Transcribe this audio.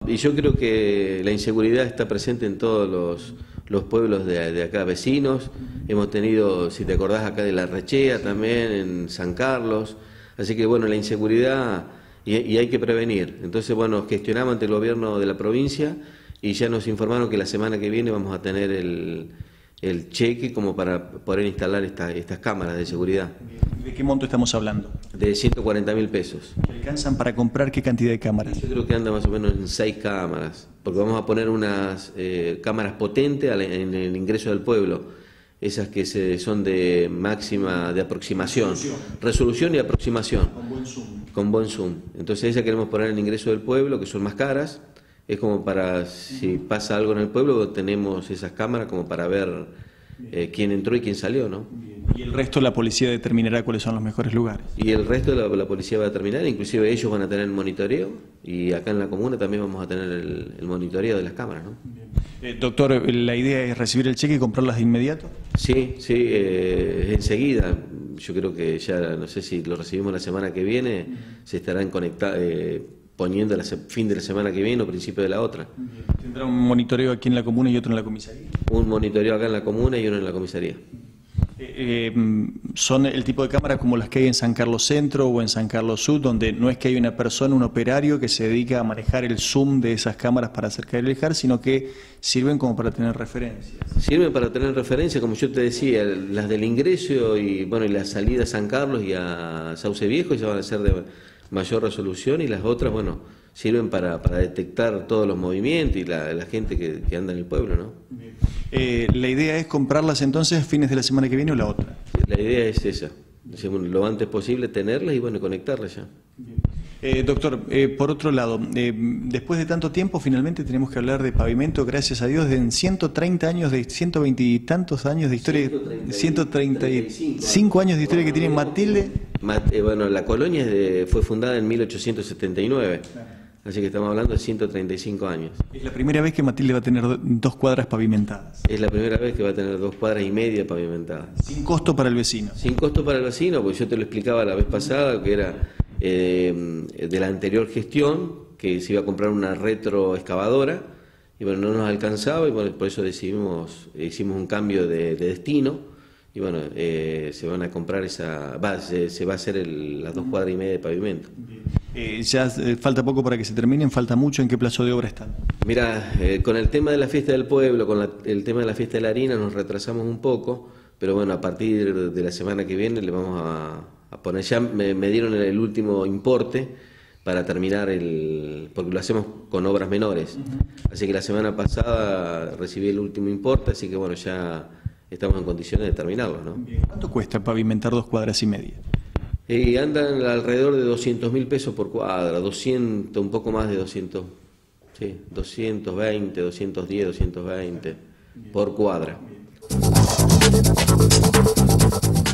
Y yo creo que la inseguridad está presente en todos los pueblos de acá vecinos. Hemos tenido, si te acordás, acá de La Rechea también, en San Carlos. Así que bueno, la inseguridad y hay que prevenir. Entonces bueno, gestionamos ante el gobierno de la provincia y ya nos informaron que la semana que viene vamos a tener el cheque como para poder instalar estas cámaras de seguridad. ¿De qué monto estamos hablando? De 140.000 pesos. ¿Alcanzan para comprar qué cantidad de cámaras? Yo creo que anda más o menos en 6 cámaras, porque vamos a poner unas cámaras potentes en el ingreso del pueblo, esas que son de máxima de aproximación, resolución y aproximación. Con buen zoom. Con buen zoom. Entonces esas queremos poner en el ingreso del pueblo, que son más caras, es como para, si pasa algo en el pueblo, tenemos esas cámaras como para ver quién entró y quién salió, ¿no? Y el resto la policía determinará cuáles son los mejores lugares. Y el resto la policía va a determinar, inclusive ellos van a tener el monitoreo y acá en la comuna también vamos a tener el monitoreo de las cámaras, ¿no? Doctor, ¿la idea es recibir el cheque y comprarlas de inmediato? Sí, enseguida. Yo creo que ya, no sé si lo recibimos la semana que viene, se estarán poniendo fin de la semana que viene o principio de la otra. ¿Tendrá un monitoreo aquí en la comuna y otro en la comisaría? Un monitoreo acá en la comuna y uno en la comisaría. ¿Son el tipo de cámaras como las que hay en San Carlos Centro o en San Carlos Sur, donde no es que hay una persona, un operario que se dedica a manejar el zoom de esas cámaras para acercar y alejar, sino que sirven como para tener referencias? Sirven para tener referencias, como yo te decía, las del ingreso y bueno y la salida a San Carlos y a Sauce Viejo ya van a ser de mayor resolución, y las otras, bueno, sirven para detectar todos los movimientos y la gente que anda en el pueblo, ¿no? ¿La idea es comprarlas entonces fines de la semana que viene o la otra? La idea es esa, lo antes posible tenerlas y bueno, conectarlas ya. Doctor, por otro lado, después de tanto tiempo finalmente tenemos que hablar de pavimento, gracias a Dios, de 130 años, de 120 y tantos años de historia, 135 años de historia que tiene Matilde. Bueno, la colonia fue fundada en 1879, así que estamos hablando de 135 años. Es la primera vez que Matilde va a tener 2 cuadras pavimentadas. Es la primera vez que va a tener 2 cuadras y media pavimentadas. Sin costo para el vecino. Sin costo para el vecino, porque yo te lo explicaba la vez pasada, que era de la anterior gestión, que se iba a comprar una retroexcavadora, y bueno, no nos alcanzaba, y bueno, por eso hicimos un cambio de destino. Y bueno, se van a comprar se va a hacer las 2 cuadras y media de pavimento. Ya falta poco para que se terminen, falta mucho. ¿En qué plazo de obra están? Mira, con el tema de la fiesta del pueblo, el tema de la fiesta de la harina nos retrasamos un poco, pero bueno, a partir de la semana que viene le vamos a poner, ya me dieron el último importe para terminar porque lo hacemos con obras menores. Así que la semana pasada recibí el último importe, así que bueno, ya estamos en condiciones de terminarlo, ¿no? ¿Cuánto cuesta pavimentar 2 cuadras y media? Y andan alrededor de 200.000 pesos por cuadra, 200, un poco más de 200, sí, 220, 210, 220 por cuadra.